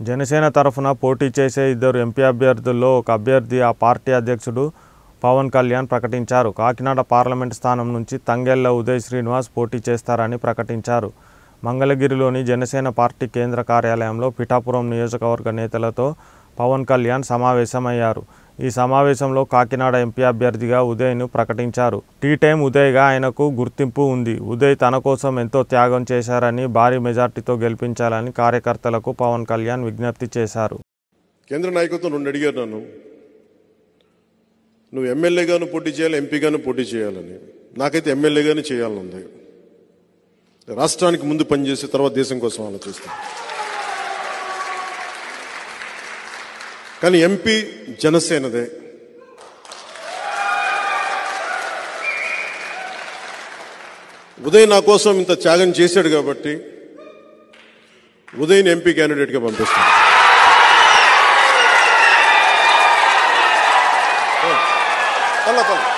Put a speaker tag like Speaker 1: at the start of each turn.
Speaker 1: జనసేన తరఫున పోటీ చేసే ఇద్దరు ఎంపీ అభ్యర్థుల్లో ఒక అభ్యర్థి ఆ పార్టీ అధ్యక్షుడు పవన్ కళ్యాణ్ ప్రకటించారు. కాకినాడ పార్లమెంట్ స్థానం నుంచి తంగెళ్ల ఉదయ్ శ్రీనివాస్ పోటీ చేస్తారని ప్రకటించారు. మంగళగిరిలోని జనసేన పార్టీ కేంద్ర కార్యాలయంలో పిఠాపురం నియోజకవర్గ నేతలతో పవన్ కళ్యాణ్ సమావేశమయ్యారు. ఈ సమావేశంలో కాకినాడ ఎంపీ అభ్యర్థిగా ఉదయ్ను ప్రకటించారు. టీ టైం ఉదయ్గా ఆయనకు గుర్తింపు ఉంది. ఉదయ్ తన కోసం ఎంతో త్యాగం చేశారని, భారీ మెజార్టీతో గెలిపించాలని కార్యకర్తలకు పవన్ కళ్యాణ్ విజ్ఞప్తి చేశారు.
Speaker 2: కేంద్ర నాయకత్వం నుండి అడిగారు నన్ను, నువ్వు ఎమ్మెల్యేగాను పోటీ చేయాలి, ఎంపీగాను పోటీ చేయాలని. నాకైతే ఎమ్మెల్యేగానే చేయాలని ఉంది. రాష్ట్రానికి ముందు పనిచేసి తర్వాత దేశం కోసం ఆలోచిస్తాను. కానీ ఎంపీ జనసేనదే. ఉదయ్ నా కోసం ఇంత త్యాగం చేశాడు కాబట్టి ఉదయ్ని ఎంపీ క్యాండిడేట్గా పంపిస్తాను. పల్ల